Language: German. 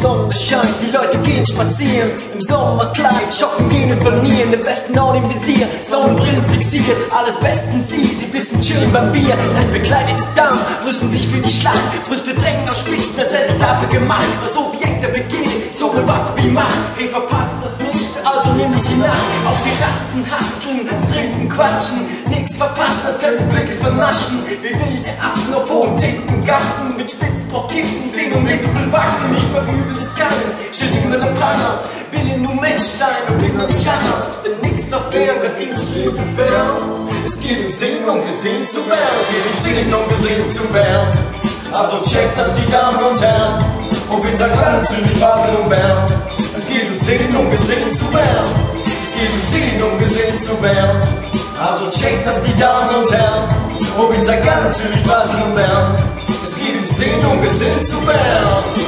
Sonne scheint, die Leute gehen spazieren, im Sommerkleid, shoppen gehen und verlieren, den besten Ort im Visier, Sonnenbrillen fixiert, alles bestens easy, bisschen chillen beim Bier. Bekleidete Damen rüsten sich für die Schlacht, Brüste drängen aus Spitzen, als sei sie dafür gemacht. Das Objekt der Begegnung, so eine Waffe wie Macht. Hey, verpasst das nicht, also nimm dich in Acht. Auf die Rasten hasteln, trinken, quatschen, nix verpassen, als könnten Blicke vernaschen. Wie wilde Affen auf hohen, dicken Gaffen, mit Spitzbock kicken, Zähne und Lippen wacken. Ich verübel es keinen, steht über der Panne. Will nur Mensch sein und bin noch nicht anders, denn nix auf Erden im Schläfe fern. Es geht um Sehen und gesehen zu werden, es geht um Sehen und gesehen zu werden. Also checkt das die Damen und Herren, und bitte Köln, Zürich, Basel und Bern. Es geht um Sehen und gesehen zu werden, es geht um Sehen und gesehen zu werden. Also checkt das die Damen und Herren, und bitte Köln, Zürich, Basel und Bern. Es geht um Sehen und gesehen zu werden.